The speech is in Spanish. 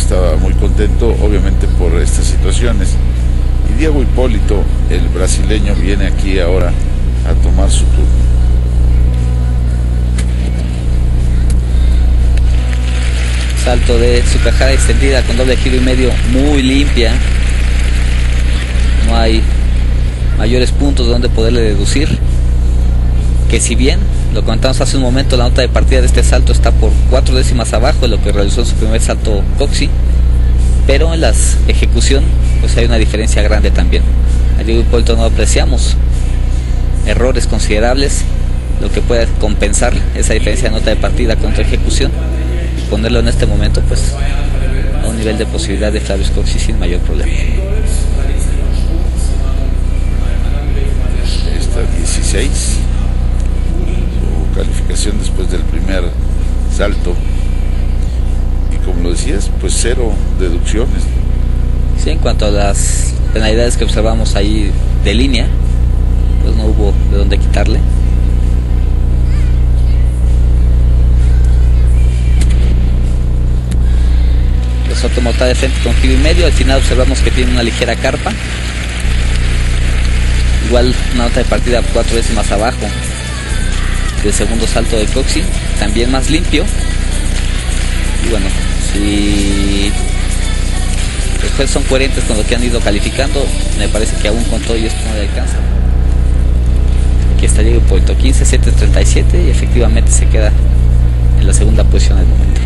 estaba muy contento, obviamente por estas situaciones. Y Diego Hipólito, el brasileño, viene aquí ahora a tomar su turno. Salto de su cajada extendida con doble giro y medio, muy limpia. No hay mayores puntos donde poderle deducir. Que si bien, lo comentamos hace un momento, la nota de partida de este salto está por 4 décimas abajo de lo que realizó en su primer salto Coxie, pero en la ejecución pues hay una diferencia grande también. A Diego Hipólito no apreciamos errores considerables, lo que puede compensar esa diferencia de nota de partida contra ejecución y ponerlo en este momento pues a un nivel de posibilidad de Flavius Coxie sin mayor problema. Esta 16, su calificación después del primer salto, y como lo decías, pues 0 deducciones. Sí, en cuanto a las penalidades que observamos ahí de línea, pues no hubo de dónde quitarle. El salto mortal de frente con giro y medio, al final observamos que tiene una ligera carpa. Igual una nota de partida 4 décimas abajo del segundo salto de Coxie, también más limpio. Y bueno, si después son coherentes con lo que han ido calificando, me parece que aún con todo y esto no le alcanza. Aquí está Diego Hipólito, 15.737, y efectivamente se queda en la segunda posición al momento.